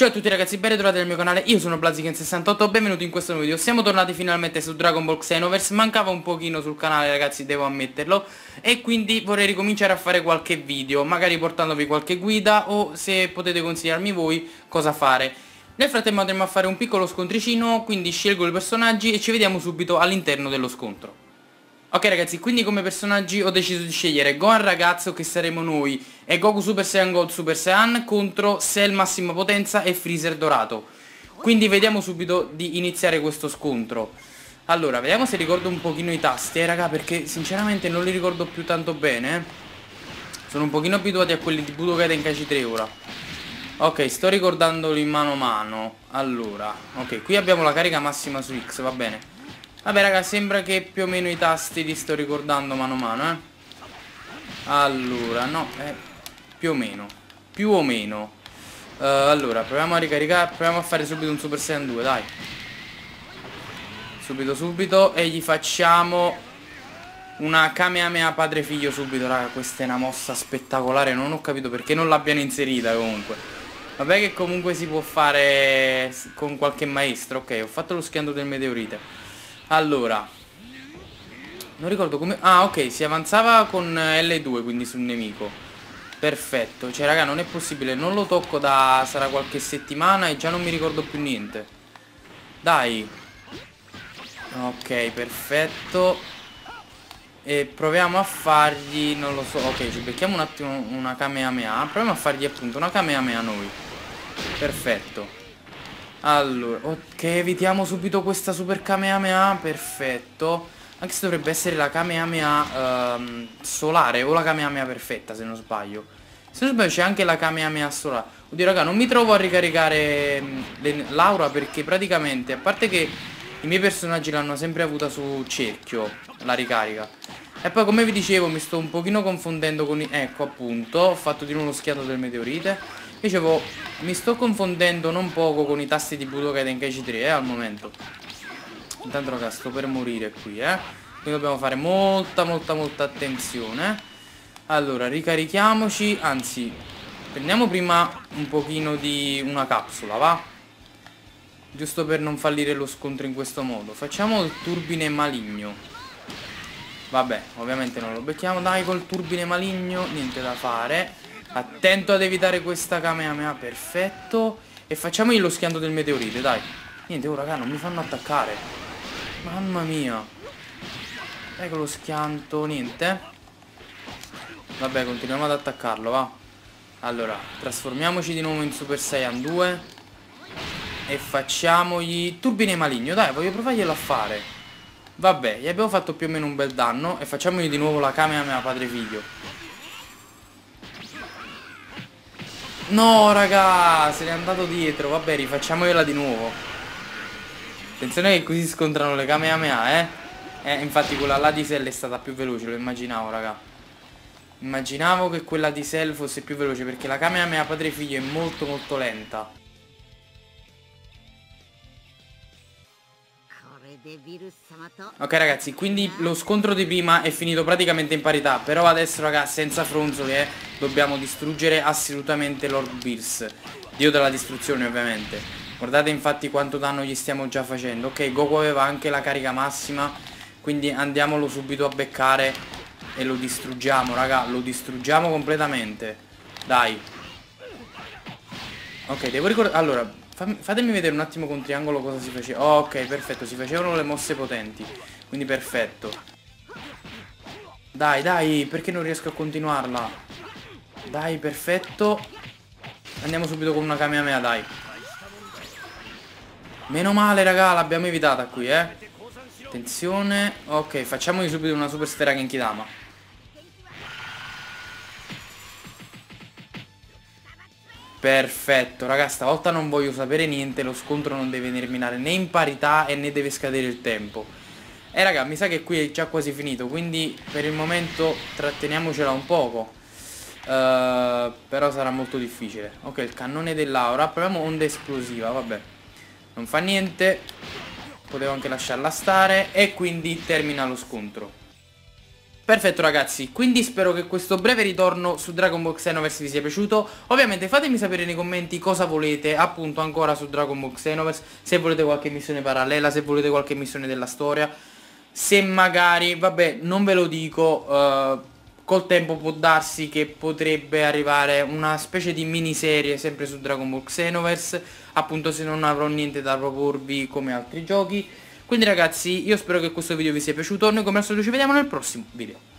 Ciao a tutti ragazzi, ben ritrovati nel mio canale, io sono Blaziken68, benvenuti in questo nuovo video. Siamo tornati finalmente su Dragon Ball Xenoverse, mancava un pochino sul canale ragazzi, devo ammetterlo. E quindi vorrei ricominciare a fare qualche video, magari portandovi qualche guida o se potete consigliarmi voi cosa fare. Nel frattempo andremo a fare un piccolo scontricino, quindi scelgo i personaggi e ci vediamo subito all'interno dello scontro. Ok ragazzi, quindi come personaggi ho deciso di scegliere Gohan ragazzo, che saremo noi, e Goku Super Saiyan Gold Super Saiyan contro Cell massima potenza e Freezer dorato. Quindi vediamo subito di iniziare questo scontro. Allora, vediamo se ricordo un pochino i tasti, raga, perché sinceramente non li ricordo più tanto bene. Sono un pochino abituati a quelli di Budokai Tenkaichi 3 ora. Ok, sto ricordandoli mano a mano. Allora, ok, qui abbiamo la carica massima su X, va bene. Vabbè raga, sembra che più o meno i tasti li sto ricordando mano a mano, Allora, no, più o meno. Allora, proviamo a ricaricare, proviamo a fare subito un Super Saiyan 2, dai. Subito, e gli facciamo una Kamehameha padre figlio subito, raga. Questa è una mossa spettacolare, non ho capito perché non l'abbiano inserita comunque. Vabbè che comunque si può fare con qualche maestro, ok, ho fatto lo schianto del meteorite. Allora, non ricordo come... Ah, ok, si avanzava con L2, quindi sul nemico. Perfetto. Cioè, raga, non è possibile. Non lo tocco da... sarà qualche settimana e già non mi ricordo più niente. Dai. Ok, perfetto. E proviamo a fargli... non lo so. Ok, ci becchiamo un attimo una Kamehameha. Proviamo a fargli appunto una Kamehameha noi. Perfetto. Allora, ok, evitiamo subito questa super Kamehameha, perfetto. Anche se dovrebbe essere la Kamehameha solare o la Kamehameha perfetta, se non sbaglio. Se non sbaglio c'è anche la Kamehameha solare. Oddio raga, non mi trovo a ricaricare l'aura perché praticamente, a parte che i miei personaggi l'hanno sempre avuta su cerchio, la ricarica. E poi come vi dicevo mi sto un pochino confondendo con i... Ecco appunto, ho fatto di nuovo lo schianto del meteorite. Dicevo, mi sto confondendo non poco con i tasti di Budokai Tenkaichi 3 al momento. Intanto raga, sto per morire qui, Quindi dobbiamo fare molta attenzione. Allora, ricarichiamoci. Anzi, prendiamo prima un pochino di una capsula, va? Giusto per non fallire lo scontro in questo modo. Facciamo il turbine maligno. Vabbè, ovviamente non lo becchiamo. Dai, col turbine maligno, niente da fare. Attento ad evitare questa Kamehameha, perfetto. E facciamogli lo schianto del meteorite, dai. Niente, oh raga, non mi fanno attaccare. Mamma mia. Ecco lo schianto, niente. Vabbè, continuiamo ad attaccarlo, va. Allora, trasformiamoci di nuovo in Super Saiyan 2. E facciamogli turbine maligno, dai, voglio provarglielo a fare. Vabbè, gli abbiamo fatto più o meno un bel danno. E facciamogli di nuovo la Kamehameha padre figlio. No raga, se n'è andato dietro. Vabbè, rifacciamogliela di nuovo. Attenzione che così scontrano le Kamehameha, infatti quella là di Cell è stata più veloce, lo immaginavo raga. Immaginavo che quella di Cell fosse più veloce perché la Kamehameha padre figlio è molto lenta. Ok ragazzi, quindi lo scontro di prima è finito praticamente in parità. Però adesso raga, senza fronzoli, dobbiamo distruggere assolutamente Lord Bills, dio della distruzione ovviamente. Guardate infatti quanto danno gli stiamo già facendo. Ok, Goku aveva anche la carica massima, quindi andiamolo subito a beccare e lo distruggiamo raga, lo distruggiamo completamente. Dai. Ok, devo ricordare... Allora, fatemi vedere un attimo con triangolo cosa si faceva. Oh, ok, perfetto, si facevano le mosse potenti. Quindi perfetto. Dai, perché non riesco a continuarla? Dai, perfetto. Andiamo subito con una Kamehameha, dai. Meno male, raga, l'abbiamo evitata qui, Attenzione. Ok, facciamogli subito una super sfera Genkidama. Perfetto, raga, stavolta non voglio sapere niente. Lo scontro non deve terminare né in parità e né deve scadere il tempo. Raga, mi sa che qui è già quasi finito, quindi per il momento tratteniamocela un poco. Però sarà molto difficile. Ok, il cannone dell'aura. Proviamo onda esplosiva, vabbè. Non fa niente. Potevo anche lasciarla stare. E quindi termina lo scontro. Perfetto ragazzi, quindi spero che questo breve ritorno su Dragon Ball Xenoverse vi sia piaciuto. Ovviamente fatemi sapere nei commenti cosa volete appunto ancora su Dragon Ball Xenoverse, se volete qualche missione parallela, se volete qualche missione della storia, se magari, vabbè, non ve lo dico, col tempo può darsi che potrebbe arrivare una specie di miniserie sempre su Dragon Ball Xenoverse, appunto se non avrò niente da proporvi come altri giochi. Quindi ragazzi io spero che questo video vi sia piaciuto, noi come al solito ci vediamo nel prossimo video.